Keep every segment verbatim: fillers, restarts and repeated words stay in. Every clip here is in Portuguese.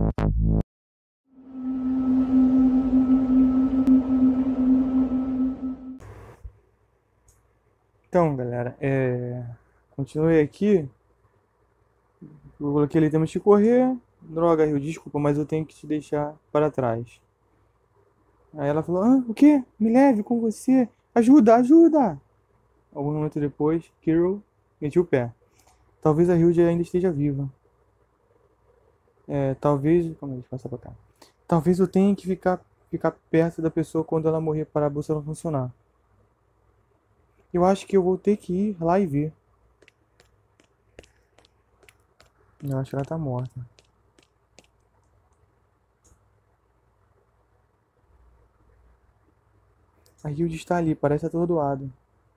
Então, galera, é... continuei aqui. Eu coloquei ali, temos que correr. Droga, Rio, desculpa, mas eu tenho que te deixar para trás. Aí ela falou, ah, o quê? Me leve com você. Ajuda, ajuda! Alguns momentos depois, Kirill metiu o pé. Talvez a Hilde ainda esteja viva. É, talvez... Calma aí, deixa eu passar pra cá. Talvez eu tenha que ficar, ficar perto da pessoa quando ela morrer para a bolsa não funcionar. Eu acho que eu vou ter que ir lá e ver. Eu acho que ela tá morta. A Hilde está ali, parece atordoado.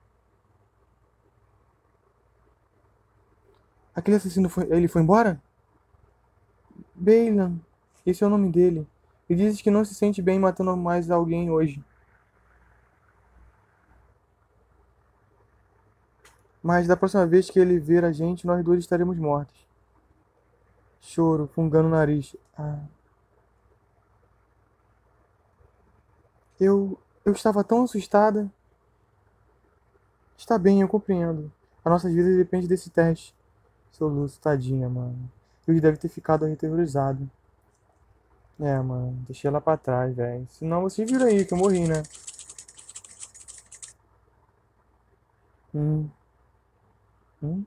Aquele assassino foi... Ele foi embora? Beylan. Esse é o nome dele. Ele diz que não se sente bem matando mais alguém hoje. Mas da próxima vez que ele ver a gente, nós dois estaremos mortos. Choro, fungando o nariz. Ah, eu... Eu estava tão assustada. Está bem, eu compreendo. As nossas vidas dependem desse teste. Soluço, tadinha, mano. Ele deve ter ficado aterrorizado. É, mano, deixei ela pra trás, velho. Senão você vira aí, que eu morri, né? Hum, hum.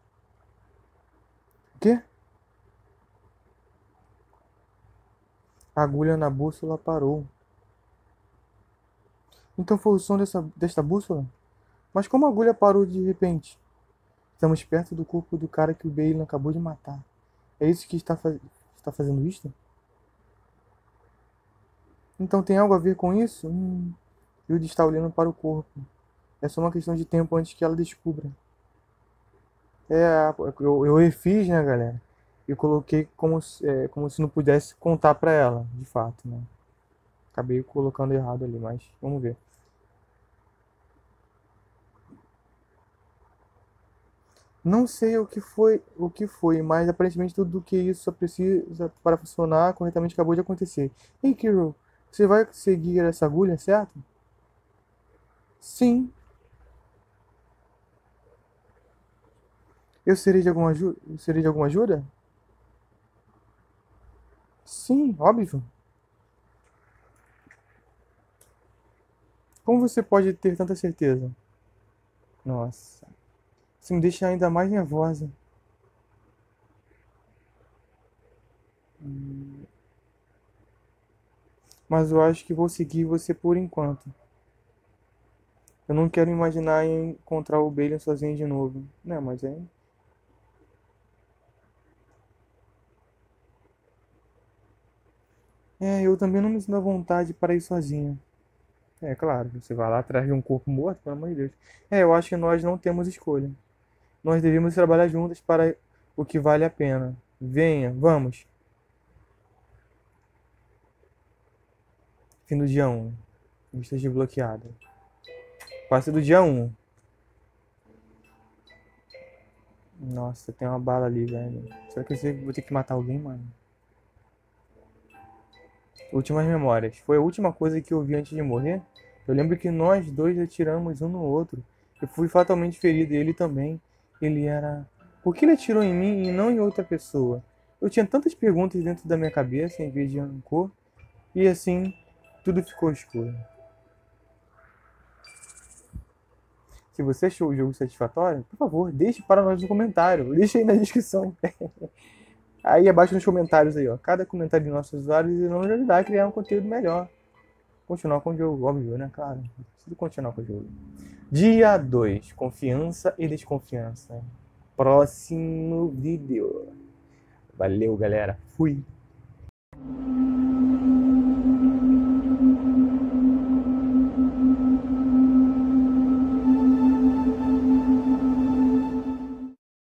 O quê? A agulha na bússola parou. Então foi o som dessa, desta bússola? Mas como a agulha parou de repente? Estamos perto do corpo do cara que o Bale acabou de matar. É isso que está, faz... está fazendo isto? Então tem algo a ver com isso? Hum. Hilde está olhando para o corpo. É só uma questão de tempo antes que ela descubra. É, eu, eu refiz, né, galera? E coloquei como, se- é, como se não pudesse contar pra ela, de fato, né? Acabei colocando errado ali, mas vamos ver. Não sei o que foi, o que foi, mas aparentemente tudo o que isso só precisa para funcionar corretamente acabou de acontecer. Ei, Kiro, você vai seguir essa agulha, certo? Sim. Eu serei de alguma ajuda? Eu serei de alguma ajuda? Sim, óbvio. Como você pode ter tanta certeza? Nossa, isso me deixa ainda mais nervosa. Mas eu acho que vou seguir você por enquanto. Eu não quero imaginar em encontrar o Balen sozinho de novo. Não, mas é. É, eu também não me sinto à vontade para ir sozinho. É, claro, você vai lá atrás de um corpo morto, pelo amor de Deus. É, eu acho que nós não temos escolha. Nós devemos trabalhar juntas para o que vale a pena. Venha, vamos. Fim do dia um. Lista desbloqueada. Passe do dia um. Nossa, tem uma bala ali, velho. Será que eu vou ter que matar alguém, mano? Últimas memórias. Foi a última coisa que eu vi antes de morrer. Eu lembro que nós dois atiramos um no outro. Eu fui fatalmente ferido e ele também. Ele era. Por que ele atirou em mim e não em outra pessoa? Eu tinha tantas perguntas dentro da minha cabeça em vez de rancor. E assim, tudo ficou escuro. Se você achou o jogo satisfatório, por favor, deixe para nós no comentário. Deixe aí na descrição. Aí abaixo nos comentários aí, ó. Cada comentário de nossos usuários irão nos ajudar a criar um conteúdo melhor. Continuar com o jogo, óbvio, né? Claro. Preciso continuar com o jogo. Dia dois. Confiança e desconfiança. Próximo vídeo. Valeu, galera. Fui.